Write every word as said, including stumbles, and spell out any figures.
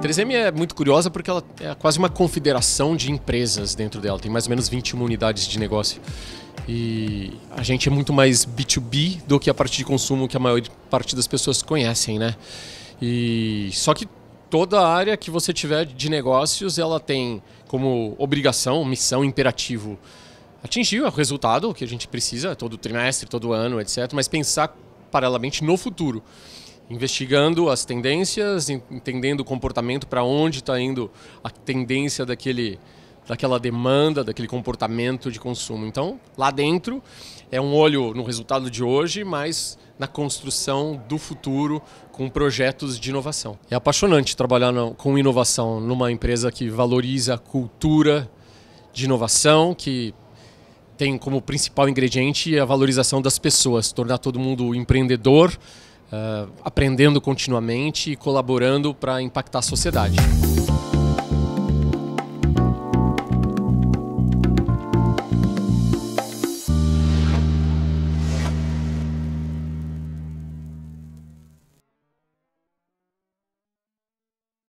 três M é muito curiosa porque ela é quase uma confederação de empresas dentro dela. Tem mais ou menos vinte e uma unidades de negócio. E a gente é muito mais B dois B do que a parte de consumo que a maior parte das pessoas conhecem, né? E só que toda a área que você tiver de negócios, ela tem como obrigação, missão, imperativo atingir o resultado que a gente precisa todo trimestre, todo ano, etcétera. Mas pensar paralelamente no futuro, investigando as tendências, entendendo o comportamento, para onde está indo a tendência daquele, daquela demanda, daquele comportamento de consumo. Então, lá dentro é um olho no resultado de hoje, mas na construção do futuro com projetos de inovação. É apaixonante trabalhar no, com inovação numa empresa que valoriza a cultura de inovação, que tem como principal ingrediente a valorização das pessoas, tornar todo mundo empreendedor, uh, aprendendo continuamente e colaborando para impactar a sociedade.